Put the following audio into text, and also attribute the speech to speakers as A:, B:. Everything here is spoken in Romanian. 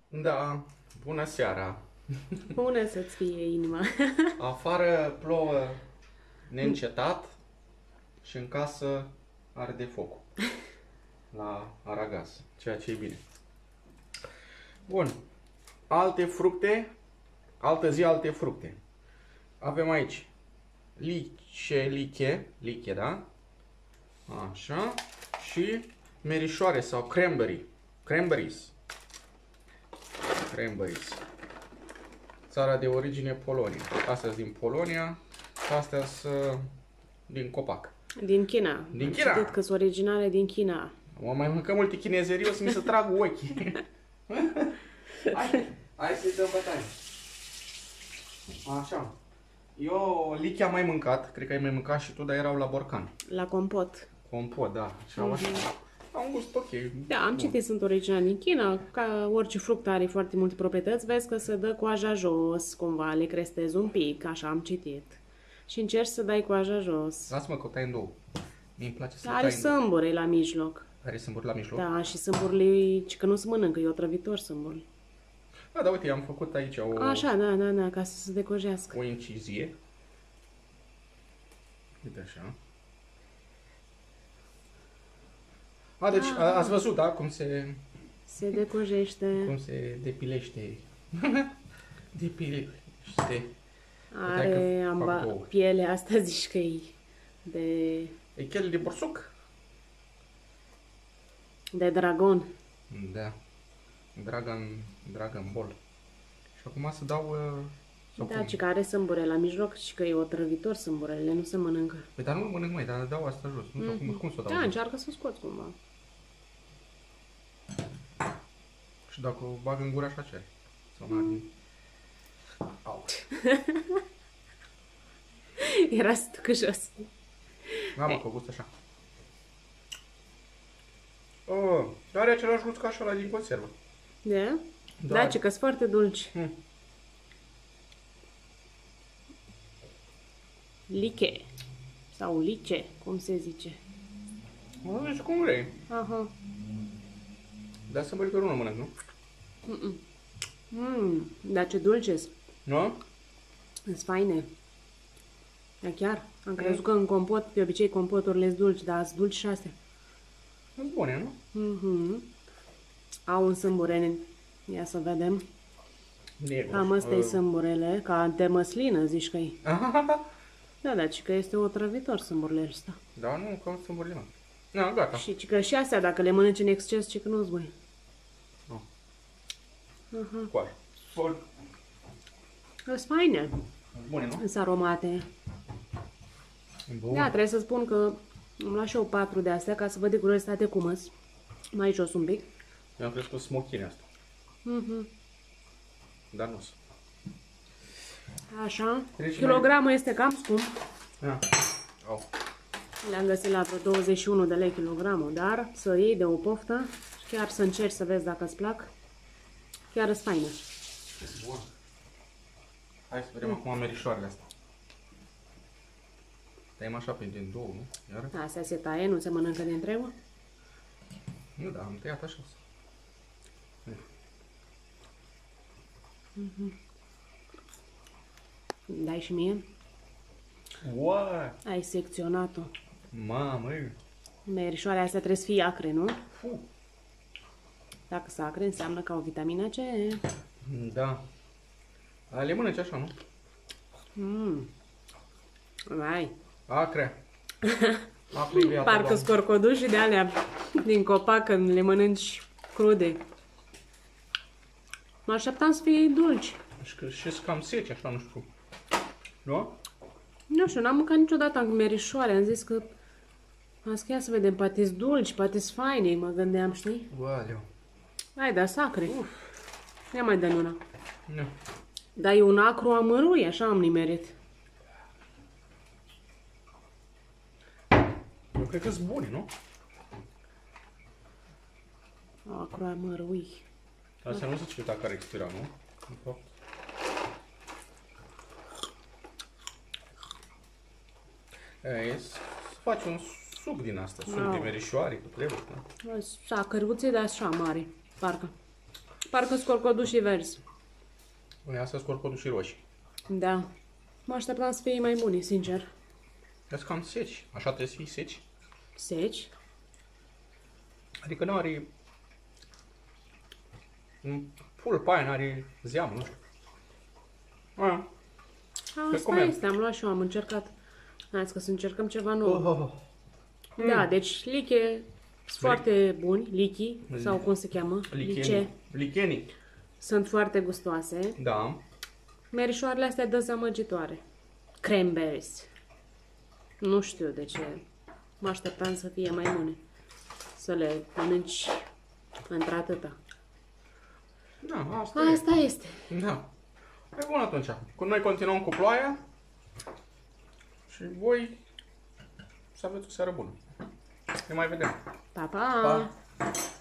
A: Da, bună seara.
B: Bună să-ți fie inima.
A: Afară plouă neîncetat și în casă arde focul la aragaz, ceea ce e bine. Bun, alte fructe, altă zi alte fructe. Avem aici liche, da? Așa, și merișoare sau cranberries. Țara de origine Polonia. Astea sunt din Polonia, astea sunt din copac.
B: Din China.
A: Din China.
B: Cred că sunt originale din China.
A: Mă mai mâncăm multe chinezerii, o să mi se trag ochii. Hai să-i dăm bătaie. Așa. Eu lichii am mai mâncat, cred că ai mai mâncat și tu, dar erau la borcan.
B: La compot.
A: Compot, da. Și au așa. Au un gust ok.
B: Da, am citit, sunt originale din China. Ca orice fruct are foarte multe proprietăți, vezi că se dă coaja jos, cumva, le crestezi un pic, așa am citit. Și încerci să dai coaja jos.
A: Lasă-mă că o tai în două. Mie îmi place să
B: Are
A: tai în două.
B: sâmbure la mijloc.
A: Are sâmburi la mijloc?
B: Da, și sâmburile, că nu se mănâncă, e otrăvitor sâmbul.
A: Da, da, uite, am făcut aici
B: Așa, da, ca să se decojească.
A: o incizie. Uite așa. A, deci ați văzut, da, cum se depilește. Depilește.
B: Are pielea asta, zici că e de...
A: E chel de borsuc?
B: De dragon.
A: Da. Dragon Ball. Și acum să dau...
B: Da, ci că are sâmbure la mijloc și că e otrăvitor sâmburele, nu se mănâncă.
A: Păi dar nu mănânc mai, dar dau asta jos. Nu știu cum să o dau.
B: Da, încearcă să o scoți cumva.
A: Și dacă o bag în gură așa ce are? Sau n-are... Au.
B: Era să ducă jos.
A: Da, mă, că gust așa. Oh, are același gust ca și ăla din conservă.
B: Da? Da, ci că sunt foarte dulci. Liche. Sau lice, cum se zice.
A: Mă, zici cum vrei.
B: Aha.
A: Dar să că nu mănânc, nu?
B: Dar ce dulce sunt.
A: Nu?
B: Sunt faine. Da, chiar. Am crezut că în compot, de obicei compoturile sunt dulci, dar sunt dulci și astea.
A: Sunt bune, nu?
B: Au un sâmbure. Ia să vedem.
A: Negru.
B: Cam ăsta-i sâmburele, ca de măslină, zici că e. Da, da, ci că este otrăvitor sâmburile ăsta.
A: Da, nu, că sunt bune. Da, gata.
B: Și că și astea, dacă le mănânci în exces, ci că nu-ți bune.
A: Coare.
B: Sunt faine.
A: Bune, nu?
B: Sunt aromate.
A: Bun.
B: Da, trebuie să spun că îmi luat și eu 4 de astea ca să văd de curiozitate cum îs. Mai jos un pic.
A: Eu am crezut smochine asta. Dar nu sunt.
B: Așa.
A: Treci
B: Kilogramul este cam scump.
A: Da. Au.
B: Le-am găsit la vreo 21 de lei kilogramul, dar să iei de o poftă și chiar să încerci să vezi dacă îți plac. Chiar îți faină.
A: Bun. Hai să vedem acum merișoarele astea. Tăiem așa pe din două, nu? Iar?
B: Astea se taie, nu se mănâncă de întregul.
A: Nu, da, am tăiat așa.
B: Dai și mie?
A: What?
B: Ai secționat-o.
A: Mamă!
B: Merișoarea astea trebuie să fie acre, nu?
A: Fu.
B: Dacă sunt acre, înseamnă că au vitamina C.
A: Da. Le mănânci așa, nu?
B: Vai.
A: Acre. Acre viața,
B: Parcă scorcoduși de alea din copac când le mănânci crude. Mă așteptam să fie dulci.
A: Și cam seci, așa, nu știu. Nu?
B: Nu știu, n-am mâncat niciodată în merișoare. Am zis că... Asta ia să vedem, poate dulci, poate faine, mă gândeam, știi?
A: Ualeu.
B: Hai, da, sacre. Ia mai dă una.
A: Nu.
B: Dar e un acru amărui, așa am nimerit.
A: Eu cred că sunt bune, nu?
B: Acru amărui.
A: Asta nu se știu dacă are expira, nu? În fapt. Să faci un suc din asta, suc de merișoare, cu trebuie, da?
B: Sacăruțe de așa mare, parcă. Parcă scorcodușii verzi.
A: Ia să scorcodul și roșii.
B: Da. Mă așteptam să fie mai buni, sincer.
A: Ia cam seci. Așa trebuie să fii seci.
B: Seci?
A: Adică nu are... Pulpa aia n-are zeamă, nu știu. Aia.
B: Asta este, am luat și eu, am încercat. Hai că să încercăm ceva nou.
A: Oh.
B: Da, deci liche sunt foarte buni, lichi, sau cum se cheamă? Lice.
A: Lichenii.
B: Sunt foarte gustoase.
A: Da.
B: Merișoarele astea dezamăgitoare. Cranberries. Nu știu de ce. Mă așteptam să fie mai bune. Să le mănânci într-atâta.
A: Da,
B: Asta este.
A: Da. E bun atunci. Noi continuăm cu ploaia. Și voi să aveți o seară bună. Ne mai vedem.
B: Pa, pa!
A: Pa!